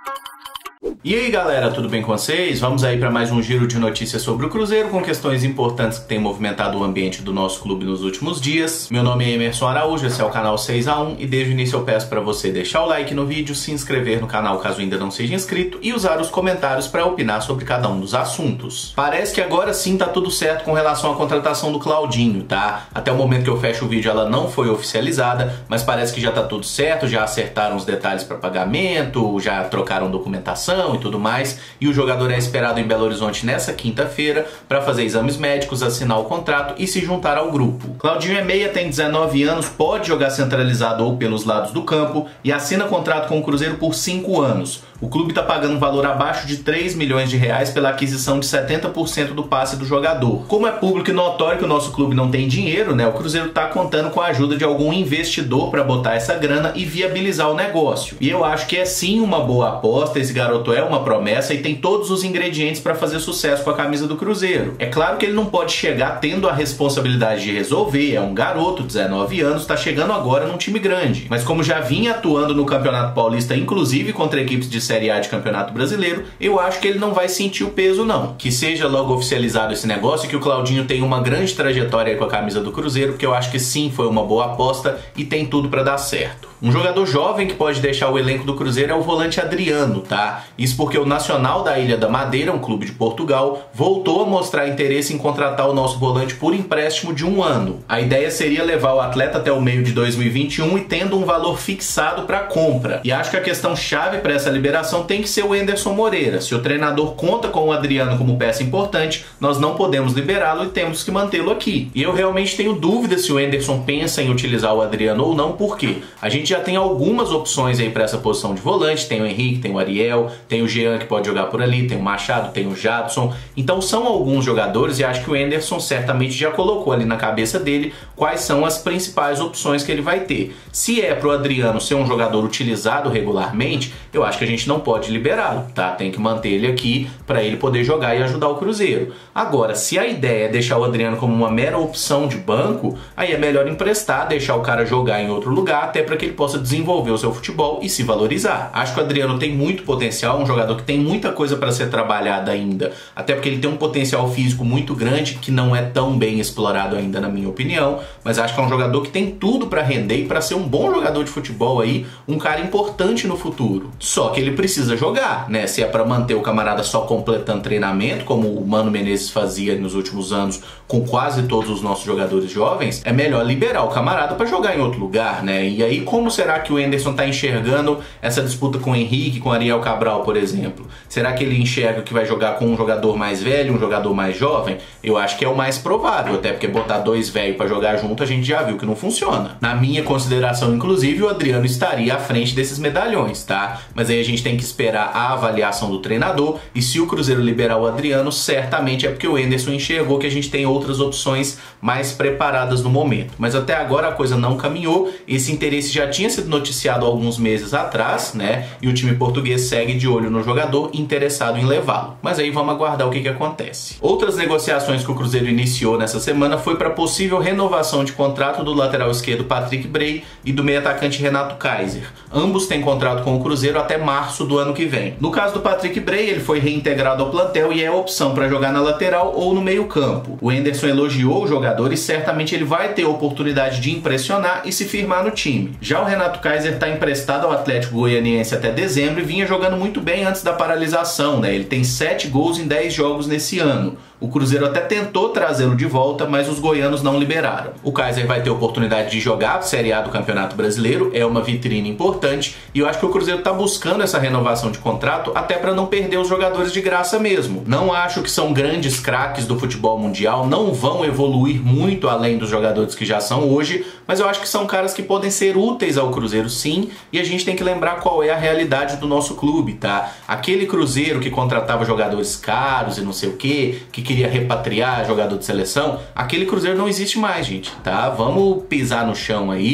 E aí galera, tudo bem com vocês? Vamos aí para mais um giro de notícias sobre o Cruzeiro, com questões importantes que têm movimentado o ambiente do nosso clube nos últimos dias. Meu nome é Emerson Araújo, esse é o canal 6x1 e desde o início eu peço para você deixar o like no vídeo, se inscrever no canal caso ainda não seja inscrito e usar os comentários para opinar sobre cada um dos assuntos. Parece que agora sim tá tudo certo com relação à contratação do Claudinho, tá? Até o momento que eu fecho o vídeo ela não foi oficializada, mas parece que já tá tudo certo, já acertaram os detalhes para pagamento, já trocaram documentação e tudo mais, e o jogador é esperado em Belo Horizonte nessa quinta-feira para fazer exames médicos, assinar o contrato e se juntar ao grupo. Claudinho é meia, tem 19 anos, pode jogar centralizado ou pelos lados do campo e assina contrato com o Cruzeiro por 5 anos. O clube está pagando um valor abaixo de 3 milhões de reais pela aquisição de 70% do passe do jogador. Como é público e notório que o nosso clube não tem dinheiro, né? O Cruzeiro está contando com a ajuda de algum investidor para botar essa grana e viabilizar o negócio. E eu acho que é sim uma boa aposta, esse garoto é uma promessa e tem todos os ingredientes para fazer sucesso com a camisa do Cruzeiro. É claro que ele não pode chegar tendo a responsabilidade de resolver, é um garoto, 19 anos, está chegando agora num time grande. Mas como já vinha atuando no Campeonato Paulista, inclusive contra equipes de Série A de Campeonato Brasileiro, eu acho que ele não vai sentir o peso não. Que seja logo oficializado esse negócio e que o Claudinho tenha uma grande trajetória aí com a camisa do Cruzeiro, porque eu acho que sim, foi uma boa aposta e tem tudo para dar certo. Um jogador jovem que pode deixar o elenco do Cruzeiro é o volante Adriano, tá? Isso porque o Nacional da Ilha da Madeira, um clube de Portugal, voltou a mostrar interesse em contratar o nosso volante por empréstimo de 1 ano. A ideia seria levar o atleta até o meio de 2021 e tendo um valor fixado para compra. E acho que a questão chave para essa liberação tem que ser o Enderson Moreira. Se o treinador conta com o Adriano como peça importante, nós não podemos liberá-lo e temos que mantê-lo aqui. E eu realmente tenho dúvida se o Enderson pensa em utilizar o Adriano ou não, porque a gente já tem algumas opções aí para essa posição de volante, tem o Henrique, tem o Ariel, tem o Jean que pode jogar por ali, tem o Machado, tem o Jadson, então são alguns jogadores e acho que o Enderson certamente já colocou ali na cabeça dele quais são as principais opções que ele vai ter. Se é para o Adriano ser um jogador utilizado regularmente, eu acho que a gente não pode liberá-lo, tá? Tem que manter ele aqui para ele poder jogar e ajudar o Cruzeiro. Agora, se a ideia é deixar o Adriano como uma mera opção de banco, aí é melhor emprestar, deixar o cara jogar em outro lugar, até para que ele possa desenvolver o seu futebol e se valorizar. Acho que o Adriano tem muito potencial, um jogador que tem muita coisa para ser trabalhada ainda, até porque ele tem um potencial físico muito grande que não é tão bem explorado ainda na minha opinião, mas acho que é um jogador que tem tudo para render e para ser um bom jogador de futebol aí, um cara importante no futuro. Só que ele precisa jogar, né? Se é para manter o camarada só completando treinamento, como o Mano Menezes fazia nos últimos anos com quase todos os nossos jogadores jovens, é melhor liberar o camarada para jogar em outro lugar, né? E aí como será que o Enderson está enxergando essa disputa com o Henrique, com o Ariel Cabral, por exemplo? Será que ele enxerga que vai jogar com um jogador mais velho, um jogador mais jovem? Eu acho que é o mais provável, até porque botar dois velhos para jogar junto a gente já viu que não funciona. Na minha consideração, inclusive, o Adriano estaria à frente desses medalhões, tá? Mas aí a gente tem que esperar a avaliação do treinador e se o Cruzeiro liberar o Adriano, certamente é porque o Enderson enxergou que a gente tem outras opções mais preparadas no momento. Mas até agora a coisa não caminhou, esse interesse já tinha sido noticiado há alguns meses atrás, né? E o time português segue de olho no jogador interessado em levá-lo. Mas aí vamos aguardar o que acontece. Outras negociações que o Cruzeiro iniciou nessa semana foi para possível renovação de contrato do lateral esquerdo Patrick Bray e do meio atacante Renato Kaiser. Ambos têm contrato com o Cruzeiro até março do ano que vem. No caso do Patrick Bray, ele foi reintegrado ao plantel e é opção para jogar na lateral ou no meio campo. O Enderson elogiou o jogador e certamente ele vai ter a oportunidade de impressionar e se firmar no time. Já o Renato Kaiser está emprestado ao Atlético Goianiense até dezembro e vinha jogando muito bem antes da paralisação, né? Ele tem 7 gols em 10 jogos nesse ano. O Cruzeiro até tentou trazê-lo de volta, mas os goianos não liberaram. O Kaiser vai ter oportunidade de jogar a Série A do Campeonato Brasileiro, é uma vitrine importante, e eu acho que o Cruzeiro está buscando essa renovação de contrato até para não perder os jogadores de graça mesmo. Não acho que são grandes craques do futebol mundial, não vão evoluir muito além dos jogadores que já são hoje, mas eu acho que são caras que podem ser úteis ao Cruzeiro sim, e a gente tem que lembrar qual é a realidade do nosso clube, tá? Aquele Cruzeiro que contratava jogadores caros e não sei o que queria repatriar jogador de seleção, aquele Cruzeiro não existe mais, gente, tá? Vamos pisar no chão aí. O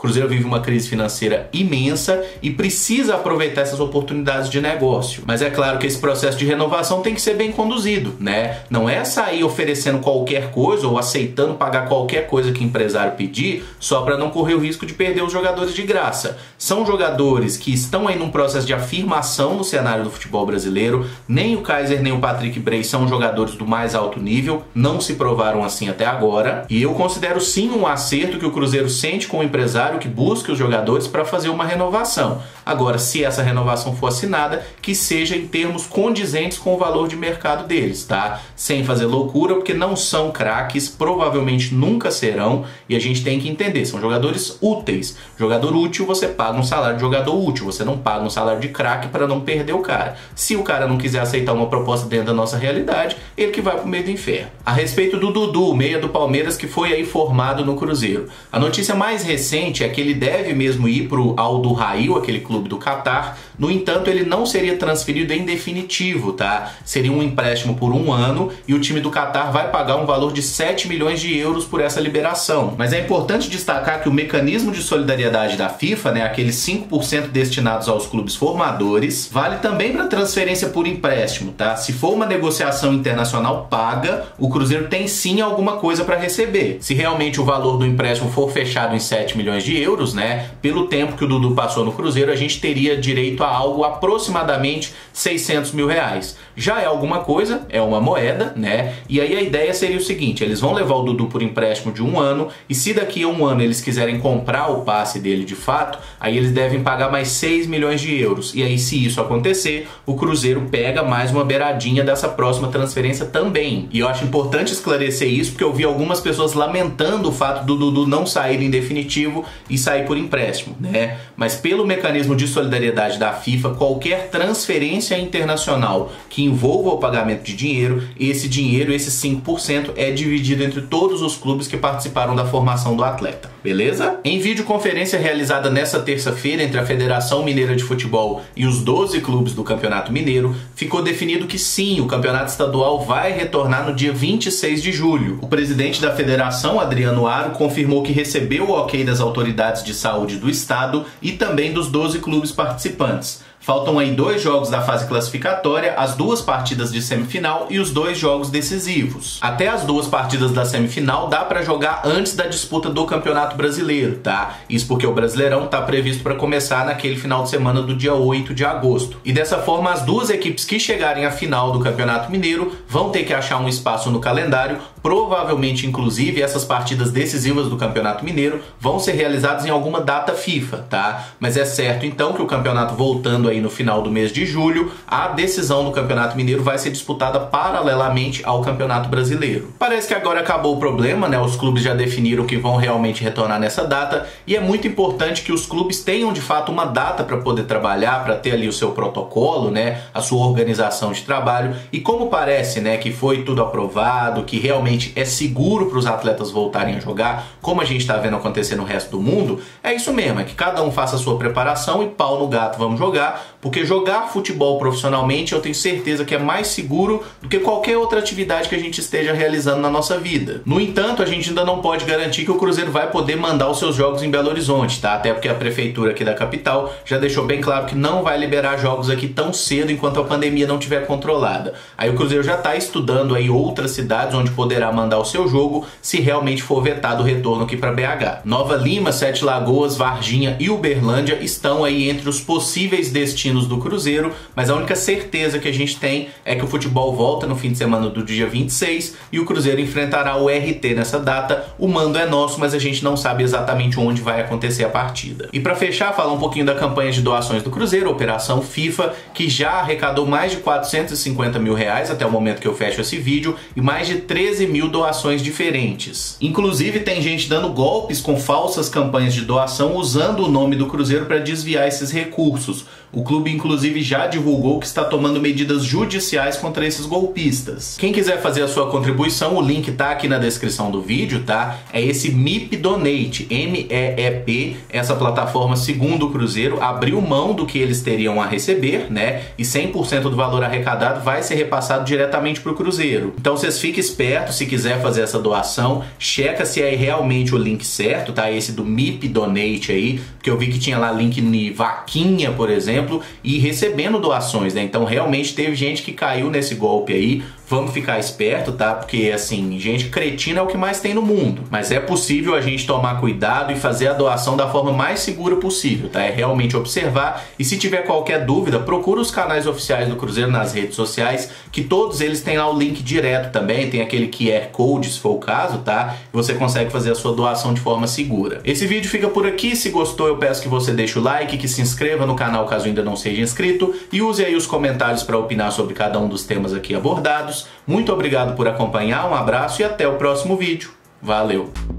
Cruzeiro vive uma crise financeira imensa e precisa aproveitar essas oportunidades de negócio. Mas é claro que esse processo de renovação tem que ser bem conduzido, né? Não é sair oferecendo qualquer coisa ou aceitando pagar qualquer coisa que o empresário pedir só para não correr o risco de perder os jogadores de graça. São jogadores que estão aí num processo de afirmação no cenário do futebol brasileiro. Nem o Kaiser nem o Patrick Bray são jogadores do mais alto nível, não se provaram assim até agora. E eu considero sim um acerto que o Cruzeiro sente com o empresário que busque os jogadores para fazer uma renovação. Agora, se essa renovação for assinada, que seja em termos condizentes com o valor de mercado deles, tá? Sem fazer loucura, porque não são craques, provavelmente nunca serão, e a gente tem que entender, são jogadores úteis. Jogador útil, você paga um salário de jogador útil, você não paga um salário de craque para não perder o cara. Se o cara não quiser aceitar uma proposta dentro da nossa realidade, ele que vai pro meio do inferno. A respeito do Dudu, meia do Palmeiras, que foi aí formado no Cruzeiro. A notícia mais recente é que ele deve mesmo ir pro Al Duhail, aquele clube do Catar. No entanto, ele não seria transferido em definitivo, tá? Seria um empréstimo por 1 ano e o time do Catar vai pagar um valor de 7 milhões de euros por essa liberação. Mas é importante destacar que o mecanismo de solidariedade da FIFA, né, aqueles 5% destinados aos clubes formadores, vale também para transferência por empréstimo, tá? Se for uma negociação internacional paga, o Cruzeiro tem sim alguma coisa para receber. Se realmente o valor do empréstimo for fechado em 7 milhões de euros, né, pelo tempo que o Dudu passou no Cruzeiro, a gente teria direito a algo aproximadamente 600 mil reais. Já é alguma coisa, é uma moeda, né? E aí a ideia seria o seguinte, eles vão levar o Dudu por empréstimo de 1 ano, e se daqui a 1 ano eles quiserem comprar o passe dele de fato, aí eles devem pagar mais 6 milhões de euros. E aí, se isso acontecer, o Cruzeiro pega mais uma beiradinha dessa próxima transferência também. E eu acho importante esclarecer isso, porque eu vi algumas pessoas lamentando o fato do Dudu não sair em definitivo e sair por empréstimo, né? Mas pelo mecanismo de solidariedade da FIFA, qualquer transferência internacional que envolva o pagamento de dinheiro, esse dinheiro, esses 5%, é dividido entre todos os clubes que participaram da formação do atleta, beleza? Em videoconferência realizada nessa terça-feira entre a Federação Mineira de Futebol e os 12 clubes do Campeonato Mineiro, ficou definido que sim, o campeonato estadual vai retornar no dia 26 de julho. O presidente da federação, Adriano Aro, confirmou que recebeu o ok das autoridades de saúde do estado e também dos 12 clubes participantes. Faltam aí 2 jogos da fase classificatória, as 2 partidas de semifinal e os 2 jogos decisivos. Até as 2 partidas da semifinal dá para jogar antes da disputa do Campeonato Brasileiro, tá? Isso porque o Brasileirão tá previsto para começar naquele final de semana do dia 8 de agosto. E dessa forma, as 2 equipes que chegarem à final do Campeonato Mineiro vão ter que achar um espaço no calendário. Provavelmente, inclusive, essas partidas decisivas do Campeonato Mineiro vão ser realizadas em alguma data FIFA, tá? Mas é certo, então, que o campeonato voltando aí no final do mês de julho, a decisão do Campeonato Mineiro vai ser disputada paralelamente ao Campeonato Brasileiro. Parece que agora acabou o problema, né? Os clubes já definiram que vão realmente retornar nessa data e é muito importante que os clubes tenham de fato uma data para poder trabalhar, para ter ali o seu protocolo, né? A sua organização de trabalho. E como parece, né, que foi tudo aprovado, que realmente é seguro para os atletas voltarem a jogar, como a gente está vendo acontecer no resto do mundo, é isso mesmo, é que cada um faça a sua preparação e pau no gato, vamos jogar. Porque jogar futebol profissionalmente eu tenho certeza que é mais seguro do que qualquer outra atividade que a gente esteja realizando na nossa vida. No entanto, a gente ainda não pode garantir que o Cruzeiro vai poder mandar os seus jogos em Belo Horizonte, tá? Até porque a prefeitura aqui da capital já deixou bem claro que não vai liberar jogos aqui tão cedo enquanto a pandemia não estiver controlada. Aí o Cruzeiro já está estudando aí outras cidades onde poderá mandar o seu jogo se realmente for vetado o retorno aqui para BH. Nova Lima, Sete Lagoas, Varginha e Uberlândia estão aí entre os possíveis destinos do Cruzeiro, mas a única certeza que a gente tem é que o futebol volta no fim de semana do dia 26 e o Cruzeiro enfrentará o RT nessa data. O mando é nosso, mas a gente não sabe exatamente onde vai acontecer a partida. E para fechar, falar um pouquinho da campanha de doações do Cruzeiro, Operação FIFA, que já arrecadou mais de 450 mil reais até o momento que eu fecho esse vídeo e mais de 13 mil doações diferentes. Inclusive tem gente dando golpes com falsas campanhas de doação usando o nome do Cruzeiro para desviar esses recursos. O clube, inclusive, já divulgou que está tomando medidas judiciais contra esses golpistas. Quem quiser fazer a sua contribuição, o link tá aqui na descrição do vídeo, tá? É esse MIP Donate, M-E-E-P, essa plataforma, segundo o Cruzeiro, abriu mão do que eles teriam a receber, né? E 100% do valor arrecadado vai ser repassado diretamente para o Cruzeiro. Então vocês fiquem espertos, se quiser fazer essa doação, checa se é realmente o link certo, tá? Esse do MIP Donate aí, porque eu vi que tinha lá link de vaquinha, por exemplo, e recebendo doações, né? Então realmente teve gente que caiu nesse golpe aí. Vamos ficar esperto, tá? Porque, assim, gente cretina é o que mais tem no mundo. Mas é possível a gente tomar cuidado e fazer a doação da forma mais segura possível, tá? É realmente observar. E se tiver qualquer dúvida, procura os canais oficiais do Cruzeiro nas redes sociais, que todos eles têm lá o link direto também. Tem aquele QR Code, se for o caso, tá? Você consegue fazer a sua doação de forma segura. Esse vídeo fica por aqui. Se gostou, eu peço que você deixe o like, que se inscreva no canal caso ainda não seja inscrito e use aí os comentários para opinar sobre cada um dos temas aqui abordados. Muito obrigado por acompanhar, um abraço e até o próximo vídeo. Valeu!